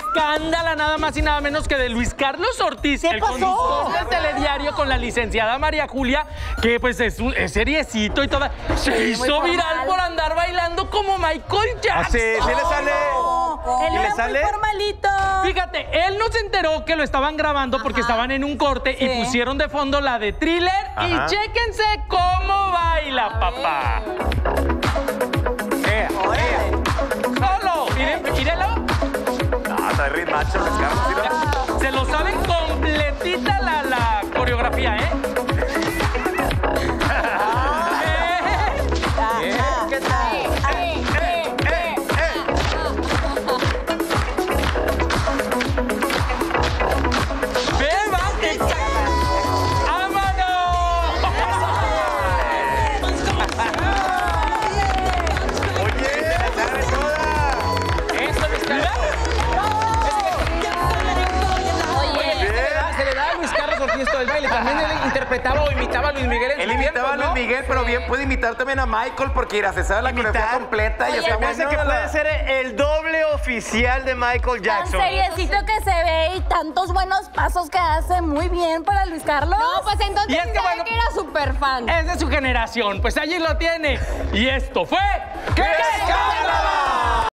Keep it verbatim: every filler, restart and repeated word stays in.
escándalo nada más y nada menos que de Luis Carlos Ortiz, el pasó? conductor del telediario con la licenciada María Julia, que pues es, un, es seriecito y toda. Se Sí, hizo viral por andar bailando como Michael Jackson. ¿Ah, sí? ¿Sí le sale? No, él ¿Y le era sale? muy formalito. Fíjate, él no se enteró que lo estaban grabando porque estaban en un corte Sí. y pusieron de fondo la de Thriller. Ajá. Y chéquense cómo baila, papá. Eh, eh. Solo, miren, mírenlo. No, trae ritmacho, Luis Carlos. ¿Sí lo- Se lo saben completita la, la coreografía, ¿eh? Ajá. ¿Qué tal? Eh, eh, eh. ¡Ve, va! Oye, se la sabe toda. ¡Eso, Luis Carlos! Oye, Bien. Se le da a Luis Carlos Ortiz todo el baile. También él interpretaba o imitaba a Luis Miguel en Él su imitaba a tiempo, Luis ¿no? Miguel, pero bien puede imitar también a Michael porque mira, se sabe la coreografía completa y Oye, está me Parece que buena la- puede ser el doble oficial de Michael Tan Jackson. seriecito que se ve y tantos buenos pasos que hace. Muy bien para Luis Carlos. no, pues entonces Y es que, sabe bueno, que era súper fan. Es de su generación, pues allí lo tiene. Y esto fue... ¡Qué escándalo!